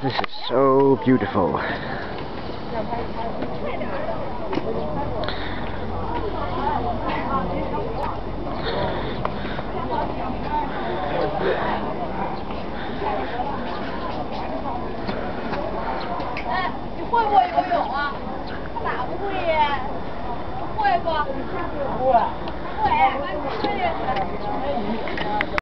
This is so beautiful. 你会不会游泳啊？咋不会呀？会不？会。会。